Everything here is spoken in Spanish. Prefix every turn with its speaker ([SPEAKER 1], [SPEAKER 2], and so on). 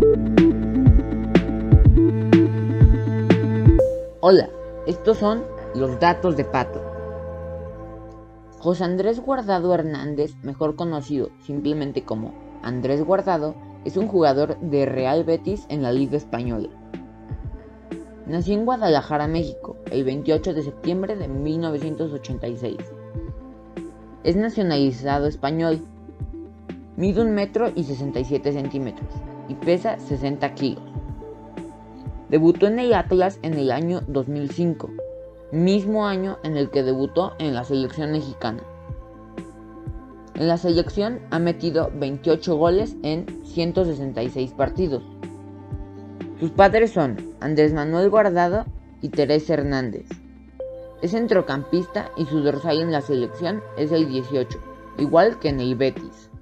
[SPEAKER 1] Hola, estos son los datos de Pato. José Andrés Guardado Hernández, mejor conocido simplemente como Andrés Guardado, es un jugador de Real Betis en la Liga Española. Nació en Guadalajara, México, el 28 de septiembre de 1986. Es nacionalizado español. Mide 1,67 m y pesa 60 kilos. Debutó en el Atlas en el año 2005, mismo año en el que debutó en la selección mexicana. En la selección ha metido 28 goles en 166 partidos. Sus padres son Andrés Manuel Guardado y Teresa Hernández. Es centrocampista y su dorsal en la selección es el 18, igual que en el Betis.